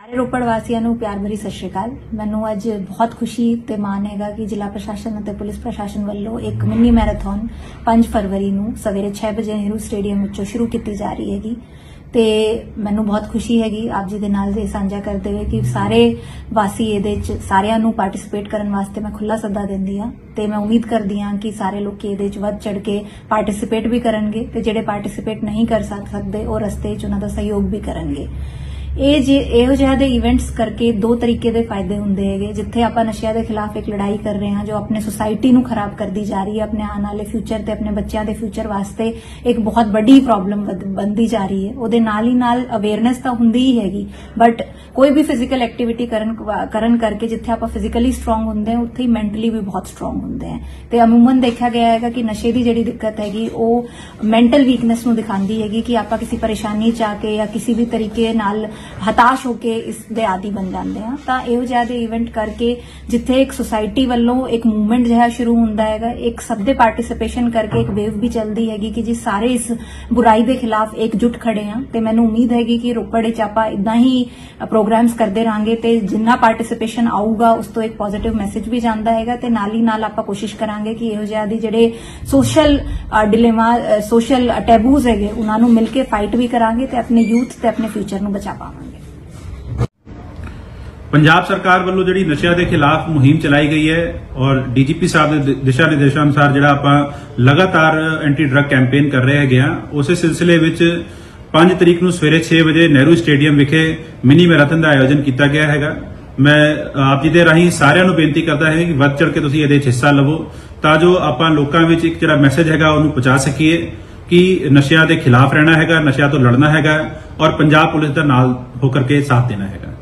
ਰੋਪੜ ਵਾਸੀਆਂ ਨੂੰ ਪਿਆਰ ਭਰੀ ਸਤਿ ਸ਼੍ਰੀ ਅਕਾਲ। ਮੈਨੂੰ ਅੱਜ ਬਹੁਤ ਖੁਸ਼ੀ ਤੇ ਮਾਣ ਹੈਗਾ ਕਿ ਜ਼ਿਲ੍ਹਾ ਪ੍ਰਸ਼ਾਸਨ ਅਤੇ ਪੁਲਿਸ ਪ੍ਰਸ਼ਾਸਨ ਵੱਲੋਂ ਇੱਕ ਮਿੰਨੀ ਮੈਰਾਥਨ 5 ਫਰਵਰੀ ਨੂੰ ਸਵੇਰੇ 6 ਵਜੇ ਨਹਿਰੂ ਸਟੇਡੀਅਮ ਵਿੱਚੋਂ ਸ਼ੁਰੂ ਕੀਤੀ ਜਾ ਰਹੀ ਹੈਗੀ ਤੇ ਮੈਨੂੰ ਬਹੁਤ ਖੁਸ਼ੀ ਹੈਗੀ ਆਪ ਜੀ ਦੇ ਨਾਲ ਇਹ ਸਾਂਝਾ ਕਰਦੇ ਹੋਏ ਕਿ ਸਾਰੇ ਵਾਸੀ ਇਹਦੇ ਚ ਸਾਰਿਆਂ ਨੂੰ ਪਾਰਟਿਸਿਪੇਟ ਕਰਨ ਵਾਸਤੇ ਮੈਂ ਖੁੱਲਾ ਸੱਦਾ ਦਿੰਦੀ ਆ ਤੇ ਮੈਂ ਉਮੀਦ ਕਰਦੀ ਹਾਂ ਕਿ ਸਾਰੇ ਲੋਕ ਇਹਦੇ ਚ ਵੱਧ ਚੜ ਕੇ ਪਾਰਟਿਸਿਪੇਟ ਵੀ ਕਰਨਗੇ ਤੇ ਜਿਹੜੇ ਪਾਰਟਿਸਿਪੇਟ ਨਹੀਂ ਕਰ ਸਕਦੇ ਉਹ ਰਸਤੇ 'ਚ ਉਹਨਾਂ ਦਾ ਸਹਿਯੋਗ ਵੀ ਕਰਨਗੇ। ਇਹੋ ਜਿਹੇ ਦੇ ਇਵੈਂਟਸ ਕਰਕੇ ਦੋ ਤਰੀਕੇ ਦੇ ਫਾਇਦੇ ਹੁੰਦੇ ਹੈਗੇ। ਜਿੱਥੇ ਆਪਾਂ ਨਸ਼ਿਆਂ ਦੇ ਖਿਲਾਫ ਇੱਕ ਲੜਾਈ ਕਰ ਰਹੇ ਹਾਂ ਜੋ ਆਪਣੇ ਸੁਸਾਇਟੀ ਨੂੰ ਖਰਾਬ ਕਰਦੀ ਜਾ ਰਹੀ ਹੈ, ਆਪਣੇ ਆਉਣ ਵਾਲੇ ਫਿਊਚਰ ਤੇ ਆਪਣੇ ਬੱਚਿਆਂ ਦੇ ਫਿਊਚਰ ਵਾਸਤੇ ਇੱਕ ਬਹੁਤ ਵੱਡੀ ਪ੍ਰੋਬਲਮ ਬਣਦੀ ਜਾ ਰਹੀ ਹੈ। ਉਹਦੇ ਨਾਲ ਹੀ ਨਾਲ ਅਵੇਅਰਨੈਸ ਤਾਂ ਹੁੰਦੀ ਹੀ ਹੈਗੀ, ਬਟ ਕੋਈ ਵੀ ਫਿਜ਼ੀਕਲ ਐਕਟੀਵਿਟੀ ਕਰਨ ਕਰਕੇ ਜਿੱਥੇ ਆਪਾਂ ਫਿਜ਼ੀਕਲੀ ਸਟਰੋਂਗ ਹੁੰਦੇ ਹਾਂ ਉੱਥੇ ਹੀ ਮੈਂਟਲੀ ਵੀ ਬਹੁਤ ਸਟਰੋਂਗ ਹੁੰਦੇ ਹਾਂ। ਤੇ ਅਮੂਮਨ ਦੇਖਿਆ ਗਿਆ ਹੈਗਾ ਕਿ ਨਸ਼ੇ ਦੀ ਜਿਹੜੀ ਦਿੱਕਤ ਹੈਗੀ ਉਹ ਮੈਂਟਲ ਵੀਕਨੈਸ ਨੂੰ ਦਿਖਾਉਂਦੀ ਹੈਗੀ ਕਿ ਆਪਾਂ ਕਿਸੇ ਪਰੇਸ਼ਾਨੀ ਚ ਆ ਕੇ ਜਾਂ ਕਿਸੇ ਵੀ ਤਰੀਕੇ ਨਾਲ ਹਤਾਸ਼ ਹੋ ਕੇ ਇਸ ਦੇ ਆਦੀ ਬਣ ਜਾਂਦੇ ਆ। ਤਾਂ ਇਹੋ ਜਿਹੇ ਦੇ ਇਵੈਂਟ ਕਰਕੇ ਜਿੱਥੇ ਇੱਕ ਸੁਸਾਇਟੀ ਵੱਲੋਂ ਇੱਕ ਮੂਵਮੈਂਟ ਜਿਹਾ ਸ਼ੁਰੂ ਹੁੰਦਾ ਹੈਗਾ, ਇੱਕ ਸਭ ਦੇ ਪਾਰਟਿਸਿਪੇਸ਼ਨ ਕਰਕੇ ਇੱਕ ਵੇਵ ਵੀ ਚੱਲਦੀ ਹੈਗੀ ਕਿ ਜੀ ਸਾਰੇ ਇਸ ਬੁਰਾਈ ਦੇ ਖਿਲਾਫ ਇਕਜੁੱਟ ਖੜੇ ਆ। ਤੇ ਮੈਨੂੰ ਉਮੀਦ ਹੈਗੀ ਕਿ ਰੋਪੜ ਵਿੱਚ ਆਪਾਂ ਇਦਾਂ ਹੀ ਪ੍ਰੋਗਰਾਮਸ ਕਰਦੇ ਰਹਾਂਗੇ ਤੇ ਜਿੰਨਾ ਪਾਰਟਿਸਿਪੇਸ਼ਨ ਆਊਗਾ ਉਸ ਤੋਂ ਇੱਕ ਪੋਜ਼ਿਟਿਵ ਮੈਸੇਜ ਵੀ ਜਾਂਦਾ ਹੈਗਾ ਤੇ ਨਾਲ ਹੀ ਨਾਲ ਆਪਾਂ ਕੋਸ਼ਿਸ਼ ਕਰਾਂਗੇ ਕਿ ਇਹੋ ਜਿਹੇ ਜਿਹੜੇ ਸੋਸ਼ਲ ਡਿਲੇਮਾ ਸੋਸ਼ਲ ਟੈਬੂਜ਼ ਹੈਗੇ ਉਹਨਾਂ ਨੂੰ ਮਿਲ ਕੇ ਫਾਈਟ ਵੀ ਕਰਾਂਗੇ ਤੇ ਆਪਣੇ ਯੂਥ ਤੇ ਆਪਣੇ ਫਿਊਚਰ ਨੂੰ ਬਚਾ ਪਾਵਾਂਗੇ। ਪੰਜਾਬ ਸਰਕਾਰ ਵੱਲੋਂ ਜਿਹੜੀ ਨਸ਼ਿਆਂ ਦੇ ਖਿਲਾਫ ਮੁਹਿੰਮ ਚਲਾਈ ਗਈ ਹੈ ਔਰ ਡੀਜੀਪੀ ਸਾਹਿਬ ਦੇ ਦਿਸ਼ਾ ਨਿਰਦੇਸ਼ਾਂ ਅਨੁਸਾਰ ਜਿਹੜਾ ਆਪਾਂ ਲਗਾਤਾਰ ਐਂਟੀ ਡਰੱਗ ਕੈਂਪੇਨ ਕਰ ਰਹੇ ਹੈਗੇ ਆ, ਉਸੇ ਸਿਲਸਿਲੇ ਵਿੱਚ 5 ਤਰੀਕ ਨੂੰ ਸਵੇਰੇ 6 ਵਜੇ ਨਹਿਰੂ ਸਟੇਡੀਅਮ ਵਿਖੇ ਮਿਨੀ ਮੈਰਾਥਨ ਦਾ ਆਯੋਜਨ ਕੀਤਾ ਗਿਆ ਹੈਗਾ। ਮੈਂ ਆਪ ਜੀ ਦੇ ਰਾਹੀਂ ਸਾਰਿਆਂ ਨੂੰ ਬੇਨਤੀ ਕਰਦਾ ਹਾਂ ਕਿ ਵੱਧ ਚੜ ਕੇ ਤੁਸੀਂ ਇਹਦੇ ਵਿੱਚ ਹਿੱਸਾ ਲਵੋ ਤਾਂ ਜੋ ਆਪਾਂ ਲੋਕਾਂ ਵਿੱਚ ਇੱਕ ਜਿਹੜਾ ਮੈਸੇਜ ਹੈਗਾ ਉਹਨੂੰ ਪਹੁੰਚਾ ਸਕੀਏ ਕਿ ਨਸ਼ਿਆਂ ਦੇ ਖਿਲਾਫ ਰਹਿਣਾ ਹੈਗਾ, ਨਸ਼ਿਆਂ ਤੋਂ ਲੜਨਾ ਹੈਗਾ ਔਰ ਪੰਜਾਬ ਪੁਲਿਸ ਦਾ ਨਾਲ ਹੋ ਕਰਕੇ ਸਾਥ ਦੇਣਾ ਹੈਗਾ।